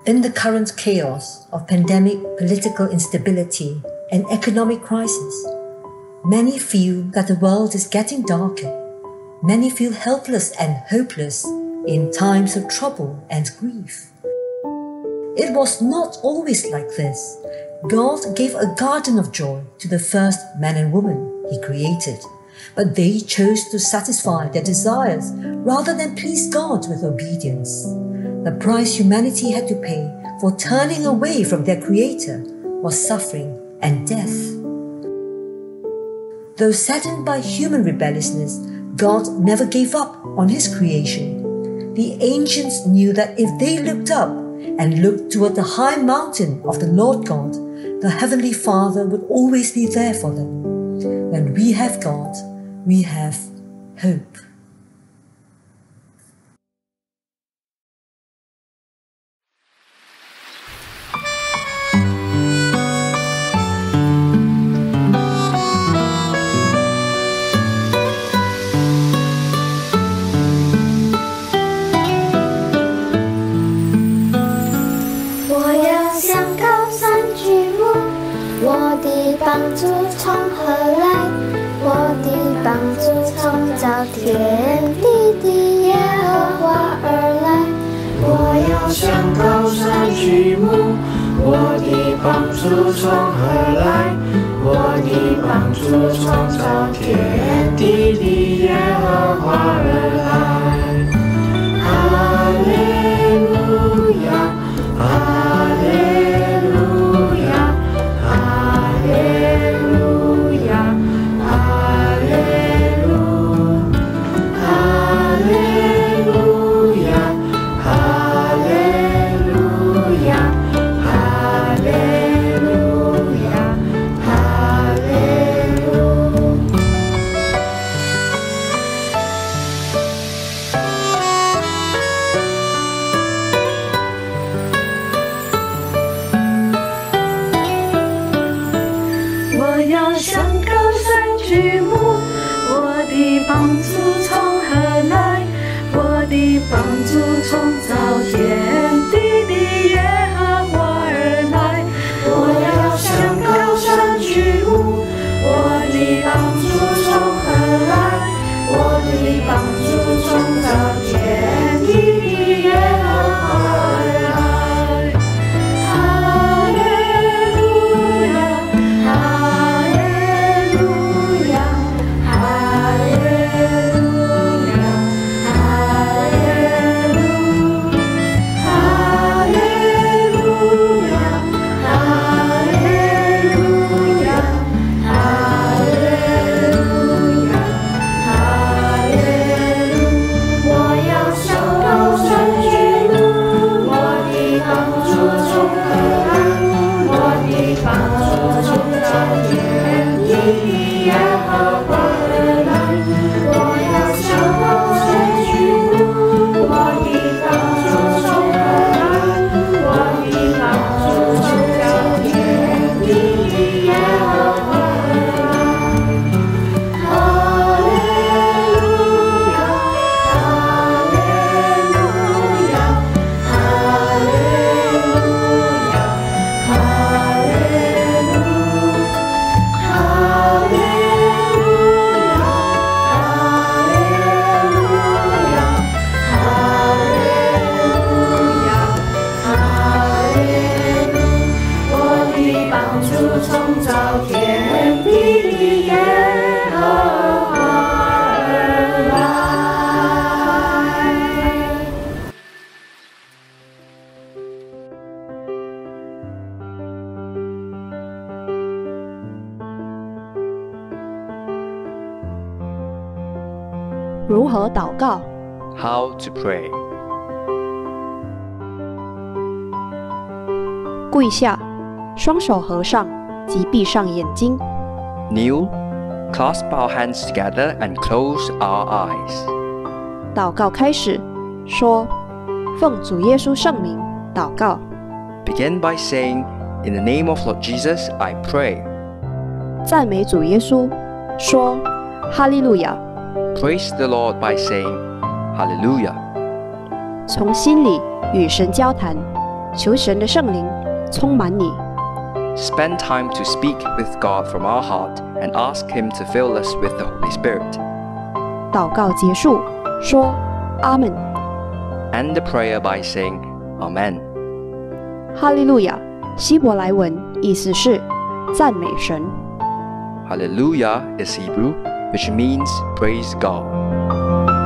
In the current chaos of pandemic, political instability, and economic crisis, many feel that the world is getting darker. Many feel helpless and hopeless in times of trouble and grief. It was not always like this. God gave a garden of joy to the first man and woman He created, but they chose to satisfy their desires rather than please God with obedience. The price humanity had to pay for turning away from their Creator was suffering and death. Though saddened by human rebelliousness, God never gave up on His creation. The ancients knew that if they looked up and looked toward the high mountain of the Lord God, the Heavenly Father would always be there for them. When we have God, we have hope. 帮助从何来？我的帮助从造天地的耶和华而来。我要向高山举目，我的帮助从何来？我的帮助从造天地的耶和华而来。哈利路亚，哈利路亚。帮助从造天地的耶和华而来，我要向高山举目，我的帮助从何来？我的帮助从造天地的耶和华而来。哈利路亚，哈利路亚，哈利路亚。 如何祷告 How to pray. 跪下，双手合上及闭上眼睛。 Kneel, clasp our hands together and close our eyes. 祷告开始，说：奉主耶稣圣名祷告。 Begin by saying, In the name of Lord Jesus, I pray. 赞美主耶稣，说：哈利路亚。 Praise the Lord by saying, Hallelujah. 从心里与神交谈， 求神的圣灵充满你。 Spend time to speak with God from our heart and ask Him to fill us with the Holy Spirit. 祷告结束，说阿门。 End the prayer by saying Amen. 哈利路亚，希伯来文意思是赞美神。 Hallelujah is Hebrew, which means praise God.